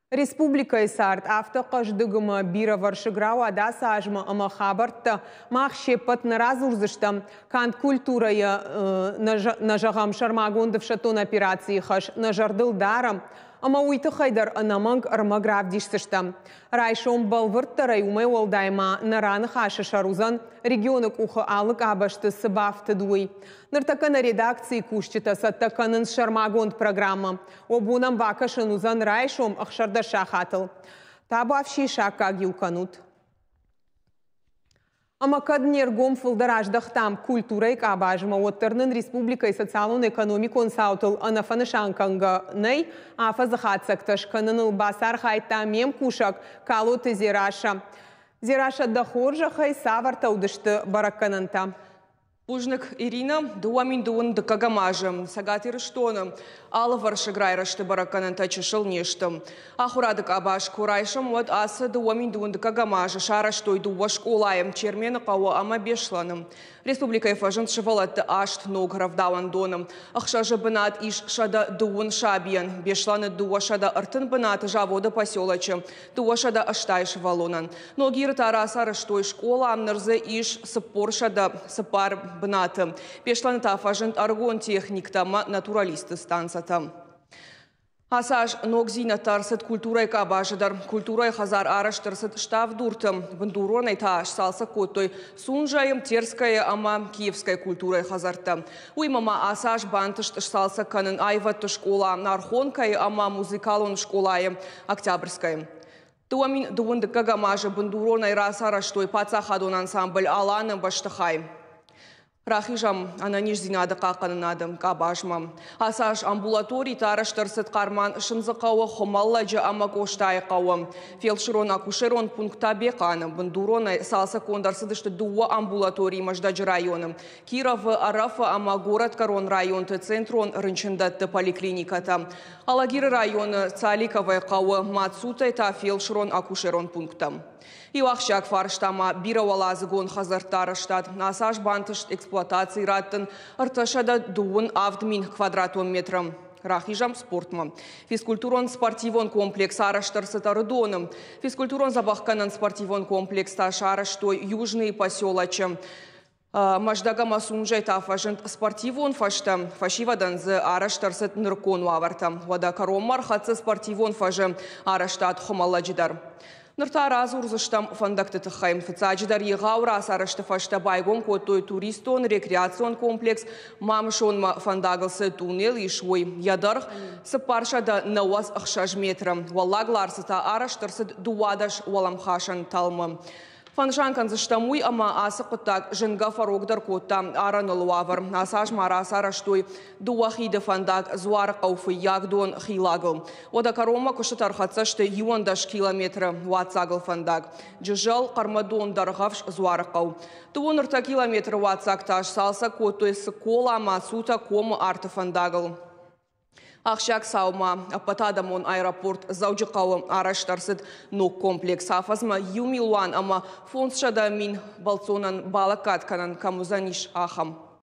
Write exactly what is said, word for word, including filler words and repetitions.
Республика Исарт автоқаждығымы бира варшыграу ада сажмы ымы хабартты мақ шеппат наразурзыштым кант культурая нажағам шармагондов шатон операции хаш нажардыл дарым ама уйты хайдар анаманг ырмы гравдишсыштым. Райшом балвыртты райумай олдайма нараны хашы шарузан регионы кухы алык абашты сыбафты дуй. Ныртакана редакции кушчыта саттаканын шармагонд программа. Обунам вакашын узан райшом ахшарда шахатыл. Табу авши шакка гилканут. Ама каднергом фылдараждахтам культурай кабажма оттырнын республикай социалон-экономикон саутыл анафанышанканга ней афа захатсакташ каныныл басар хайта мем кушак калоты зираша. Зираша дахоржа хай саварта удышты бараккананта. Пужник Ирина, дуамин дуун дыкагамажым, сагатир штоным, алы варшыграйрашты бараккананта чышыл нештым. Ахурадык абаш курайшым, вот асы дуамин дуун дыкагамажы, шараштой дуаш колаем, чермені қауы ама бешланым. Республика фажын шывалатты ашт ног равдауан доным. Ахшажы бынат иш шада дуун шабиян, бешланы дуашада артын бынат жавода поселачы, дуашада аштай шывалонан. Ногир тарасары штой школа амнырзы иш сыппор шада сыпар бынаты. Бешланы тафажын аргон техниктама натуралисты станцата. Асаж ногзина тарсыт культурай кабажыдар, культурай хазар араштырсыт штав дуртым, бандуронай тааш салса коттой, сунжайым терская ама киевская культурай хазарта. Уймама асаж бантышт салса канын айватты школа, нархонкай ама музыкалон школайым, октябрьская. Туамин дуынды кагамажы бандуронай рас араштой пацахадон ансамбль аланым баштахай. Рахижам ананиш зинады қақынынадым кабажмам. Асаш амбулаторий тараштырсыт қарман шынзықауы хомалладжы ама коштай қауым. Фелширон акушерон пункта беқаным. Бандуронай салса кондарсыдышты дуа амбулаторий маждаджы районым. Кировы арафы ама город корон районты центрон рынчындатты поликлиниката. Алагиры районы Цаликовай қауы Мацутай та фелширон акушерон пунктам. И вахшак фарштама бирауалазыгон хазартарыштад. Насаж бантышт эксплуатации раттын арташада дуын авдмин квадратометром. Рахижам спортма. Физкультурон спортивон комплекс араштарсытары доным. Физкультурон забахканан спортивон комплекс ташараштой южный поселочы. Маждага масунжай тафажент спортивон фашта. Фашивадан зе араштарсыт ныркон ваварта. Вада каромар хатсы спортивон фажы араштат хомалладжидар. Нырта разурзыштам фандакты тыхайм. Фицаджидар егаура асарышты фашта байгон коттой туристон рекреацион комплекс мамышонма фандагылсы туннел ишвой ядарх сыпаршада науаз ахшаж метром. Валлагларсыта араштырсыт дуадаш валамхашан талмы. Фаншанкан заштамуй ама асы құттак жынға фарогдар котта араныл вавар. Асаж марас араштой дуахиды фандак зуар қауфы ягдон хилагыл. Ода карома күшітар қатсашты юандаш километрі ватсагыл фандак. Жыжал қармадон дарғавш зуар қау. Туонырта километр ватсакташ салса коттой сыкола масута кому арты фандагыл. Ахшак саума апатадамон аэропорт заужықауы араштарсыд ног комплекс афазма юмилуан ама фонсшада мин балцонан балакатканан камузаниш ахам.